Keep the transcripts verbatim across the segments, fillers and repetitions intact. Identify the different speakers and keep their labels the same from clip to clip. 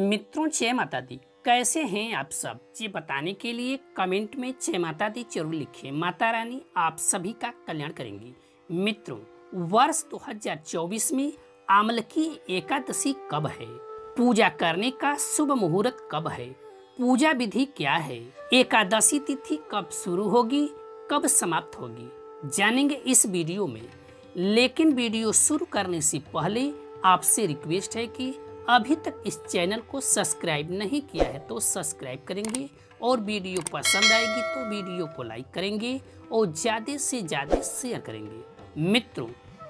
Speaker 1: मित्रों, जय माता दी। कैसे हैं आप सब? ये बताने के लिए कमेंट में जय माता दी जरूर लिखें। माता रानी आप सभी का कल्याण करेंगी। मित्रों, वर्ष दो हज़ार चौबीस में आमलकी एकादशी कब है? पूजा करने का शुभ मुहूर्त कब है? पूजा विधि क्या है? एकादशी तिथि कब शुरू होगी, कब समाप्त होगी, जानेंगे इस वीडियो में। लेकिन वीडियो शुरू करने से पहले आपसे रिक्वेस्ट है कि अभी तक इस चैनल को सब्सक्राइब नहीं किया है तो सब्सक्राइब करेंगे, और वीडियो पसंद आएगी तो वीडियो को लाइक करेंगे और ज़्यादा से ज़्यादा शेयर करेंगे। मित्रों,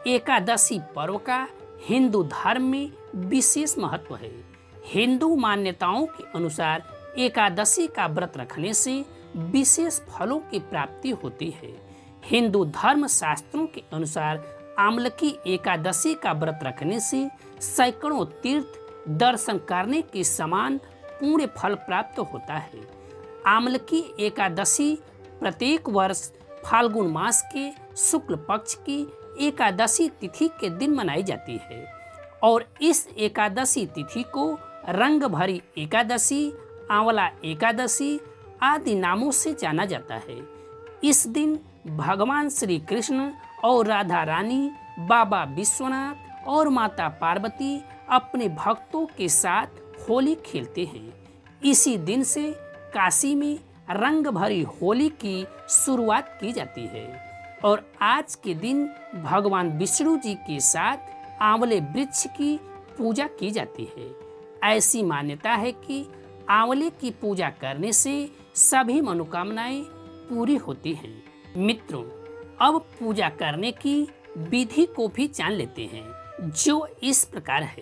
Speaker 1: एकादशी पर्व का हिंदू धर्म में विशेष महत्व है। हिंदू मान्यताओं के अनुसार एकादशी का व्रत रखने से विशेष फलों की प्राप्ति होती है। हिंदू धर्म शास्त्रों के अनुसार आमलकी एकादशी का व्रत रखने से सैकड़ों तीर्थ दर्शन करने के समान पूर्ण फल प्राप्त होता है। आमलकी एकादशी प्रत्येक वर्ष फाल्गुन मास के शुक्ल पक्ष की एकादशी तिथि के दिन मनाई जाती है, और इस एकादशी तिथि को रंग भरी एकादशी, आंवला एकादशी आदि नामों से जाना जाता है। इस दिन भगवान श्री कृष्ण और राधा रानी, बाबा विश्वनाथ और माता पार्वती अपने भक्तों के साथ होली खेलते हैं। इसी दिन से काशी में रंग भरी होली की शुरुआत की जाती है, और आज के दिन भगवान विष्णु जी के साथ आंवले वृक्ष की पूजा की जाती है। ऐसी मान्यता है कि आंवले की पूजा करने से सभी मनोकामनाएं पूरी होती हैं। मित्रों, अब पूजा करने की विधि को भी जान लेते हैं, जो इस प्रकार है।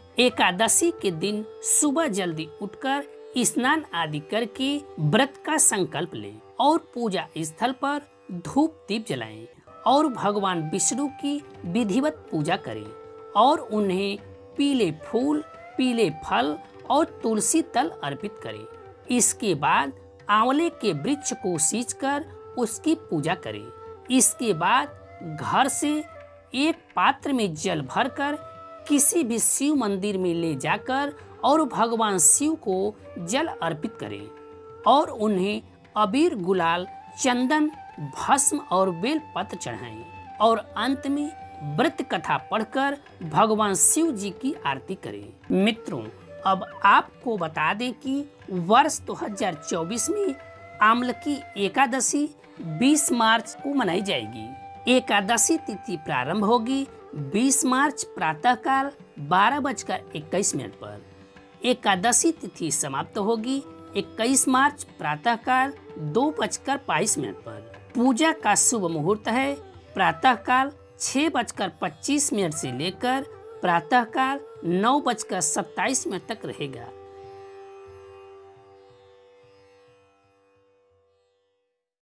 Speaker 1: एकादशी के दिन सुबह जल्दी उठकर स्नान आदि करके व्रत का संकल्प लें और पूजा स्थल पर धूप दीप जलाएं और भगवान विष्णु की विधिवत पूजा करें, और उन्हें पीले फूल, पीले फल और तुलसी तल अर्पित करें। इसके बाद आंवले के वृक्ष को सींचकर उसकी पूजा करें। इसके बाद घर से एक पात्र में जल भरकर किसी भी शिव मंदिर में ले जाकर और भगवान शिव को जल अर्पित करें, और उन्हें अबीर, गुलाल, चंदन, भस्म और बेल पत्र चढ़ाएं, और अंत में व्रत कथा पढ़कर भगवान शिव जी की आरती करें। मित्रों, अब आपको बता दें कि वर्ष दो हज़ार चौबीस में आमलकी एकादशी बीस मार्च को मनाई जाएगी। एकादशी तिथि प्रारंभ होगी बीस मार्च प्रातःकाल बारह बजकर इक्कीस मिनट पर। एकादशी तिथि समाप्त होगी इक्कीस मार्च प्रातःकाल दो बजकर बाईस मिनट पर। पूजा का शुभ मुहूर्त है प्रातःकाल छह बजकर पच्चीस मिनट से लेकर प्रातःकाल नौ बजकर सत्ताईस मिनट तक रहेगा।